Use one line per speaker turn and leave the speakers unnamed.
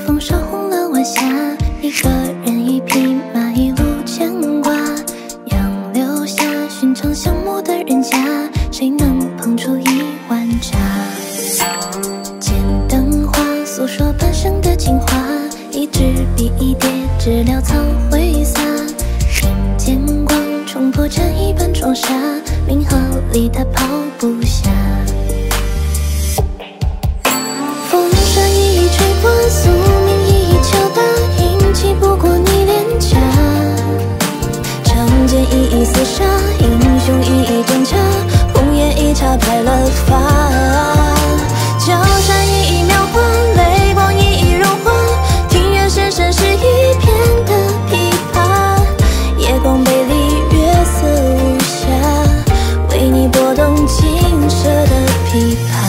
风烧红了晚霞，一个人一匹马，一路牵挂。杨柳下，寻常巷陌的人家，谁能捧出一碗茶？剪灯花，诉说半生的情话，一支笔一叠，知了草挥洒。人间光，冲破这一般妆纱，名号里他抛不下。 吹过，宿命一一敲打，阴气不过你脸颊。长剑一一厮杀，英雄一一挣扎，红颜一插白了发。江山一一描画，泪光一一融化，庭院深深是一片的琵琶。夜光杯里月色无暇，为你拨动青涩的琵琶。